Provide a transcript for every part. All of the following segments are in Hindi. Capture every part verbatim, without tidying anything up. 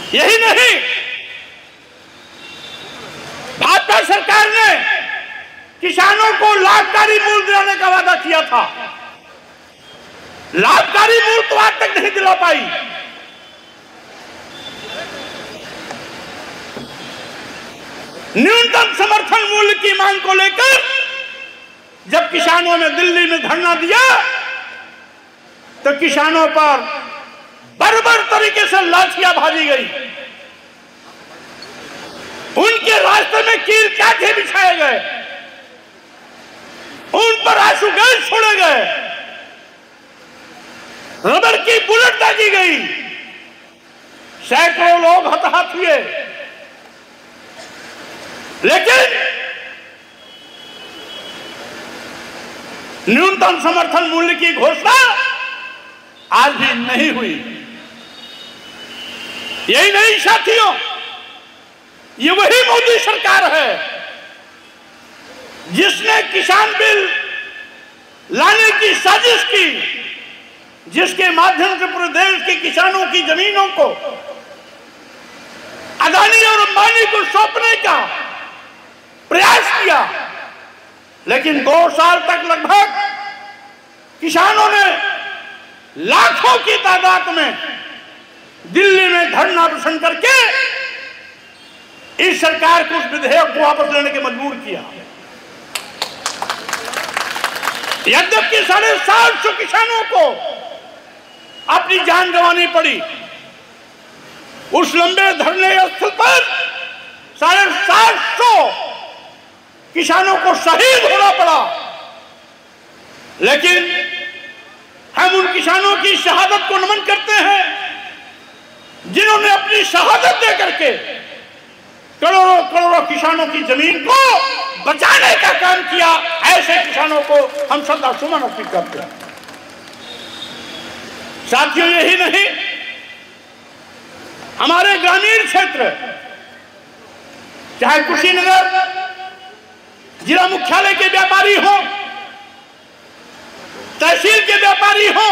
यही नहीं, भाजपा सरकार ने किसानों को लाभकारी मूल्य दिलाने का वादा किया था। लाभकारी मूल्य तो आज तक नहीं दिला पाई। न्यूनतम समर्थन मूल्य की मांग को लेकर जब किसानों ने दिल्ली में धरना दिया तो किसानों पर बर्बर तरीके से लाठियां भाजी गई, उनके रास्ते में कील कांटे बिछाए गए, उन पर आंसू गैस छोड़े गए, रबर की बुलेट दागी गई, सैकड़ों लोग हताहत हुए। लेकिन न्यूनतम समर्थन मूल्य की घोषणा आज भी नहीं हुई। यही नहीं साथियों, ये वही मोदी सरकार है जिसने किसान बिल लाने की साजिश की, जिसके माध्यम से पूरे देश के किसानों की जमीनों को अदानी और अंबानी को सौंपने का प्रयास किया। लेकिन दो साल तक लगभग किसानों ने लाखों की तादाद में दिल्ली में धरना प्रदर्शन करके इस सरकार को उस विधेयक को वापस लेने के मजबूर किया। यद्यपि साढ़े सात सौ किसानों को अपनी जान गंवानी पड़ी, उस लंबे धरने स्थल पर साढ़े सात सौ किसानों को शहीद होना पड़ा। लेकिन हम उन किसानों की शहादत को नमन करते हैं जिन्होंने अपनी शहादत दे करके करोड़ों करोड़ों किसानों की जमीन को बचाने का काम किया। ऐसे किसानों को हम श्रद्धा सुमन अर्पित करते हैं। साथियों, यही नहीं, हमारे ग्रामीण क्षेत्र चाहे कुशीनगर जिला मुख्यालय के व्यापारी हो, तहसील के व्यापारी हो,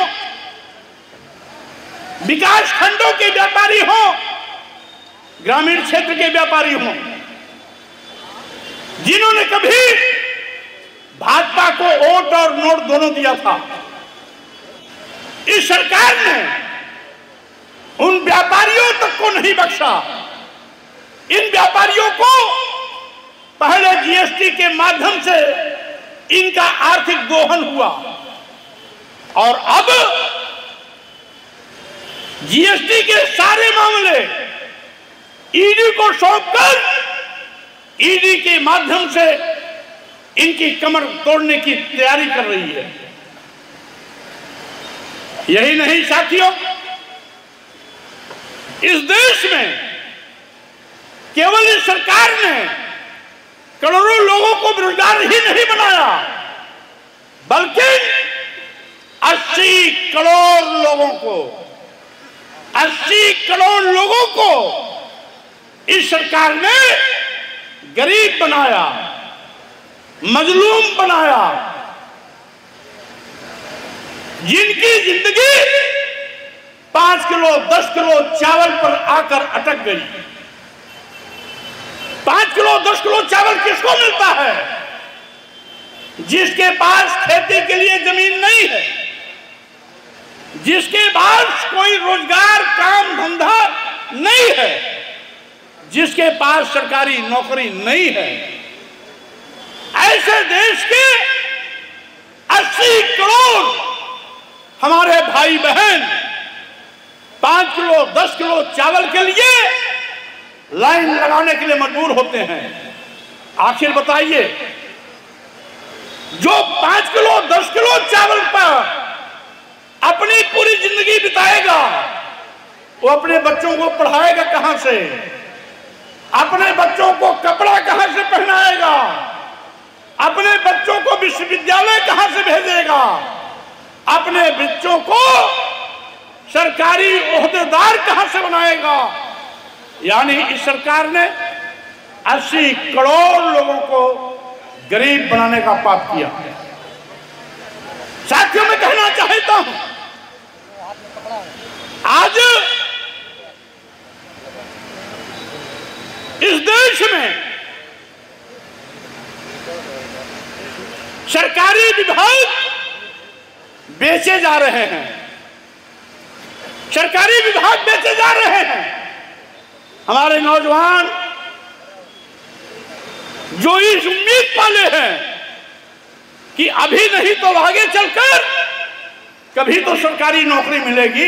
विकास खंडों के व्यापारी हो, ग्रामीण क्षेत्र के व्यापारी हो, जिन्होंने कभी भाजपा को वोट और नोट दोनों दिया था, इस सरकार ने उन व्यापारियों तक को नहीं बख्शा। इन व्यापारियों को पहले जीएसटी के माध्यम से इनका आर्थिक दोहन हुआ और अब जीएसटी के सारे मामले ईडी को सौंपकर ईडी के माध्यम से इनकी कमर तोड़ने की तैयारी कर रही है। यही नहीं साथियों, इस देश में केवल इस सरकार ने करोड़ों लोगों को बेरोजगार ही नहीं बनाया, बल्कि अस्सी करोड़ लोगों को अस्सी करोड़ लोगों को इस सरकार ने गरीब बनाया, मजलूम बनाया, जिनकी जिंदगी पांच किलो दस किलो चावल पर आकर अटक गई। पांच किलो दस किलो चावल किसको मिलता है? जिसके पास खेती के लिए जमीन नहीं है, जिसके पास कोई रोजगार काम धंधा नहीं है, जिसके पास सरकारी नौकरी नहीं है। ऐसे देश के अस्सी करोड़ हमारे भाई बहन पांच किलो दस किलो चावल के लिए लाइन लगाने के लिए मजबूर होते हैं। आखिर बताइए, जो पांच किलो दस किलो चावल पर अपनी पूरी जिंदगी बिताएगा, वो अपने बच्चों को पढ़ाएगा कहां से? अपने बच्चों को कपड़ा कहां से पहनाएगा? अपने बच्चों को विश्वविद्यालय कहां से भेजेगा? अपने बच्चों को सरकारी ओहदेदार कहां से बनाएगा? यानी इस सरकार ने अस्सी करोड़ लोगों को गरीब बनाने का पाप किया। साथियों, मैं कहना चाहता हूं, आज इस देश में सरकारी विभाग बेचे जा रहे हैं, सरकारी विभाग बेचे जा रहे हैं। हमारे नौजवान जो इस उम्मीद पाले हैं कि अभी नहीं तो आगे चलकर कभी तो सरकारी नौकरी मिलेगी,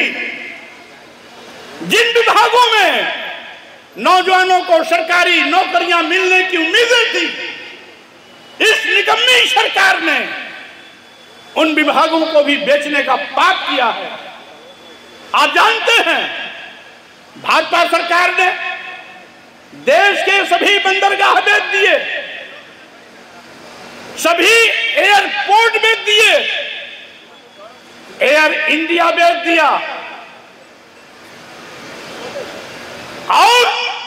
जिन विभागों में नौजवानों को सरकारी नौकरियां मिलने की उम्मीदें थी, इस निकम्मी सरकार ने उन विभागों को भी बेचने का पाप किया है। आप जानते हैं भाजपा सरकार ने देश के सभी बंदरगाह बेच दिए, सभी एयरपोर्ट बेच दिए, एयर इंडिया बेच दिया और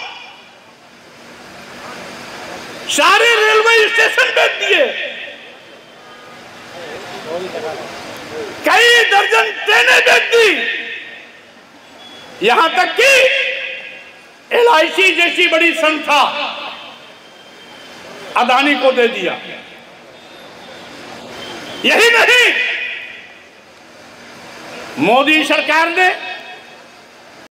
सारे रेलवे स्टेशन बेच दिए, कई दर्जन ट्रेनें बेच दी, यहां तक कि एल आई सी जैसी बड़ी संस्था अदानी को दे दिया। यही नहीं, मोदी सरकार ने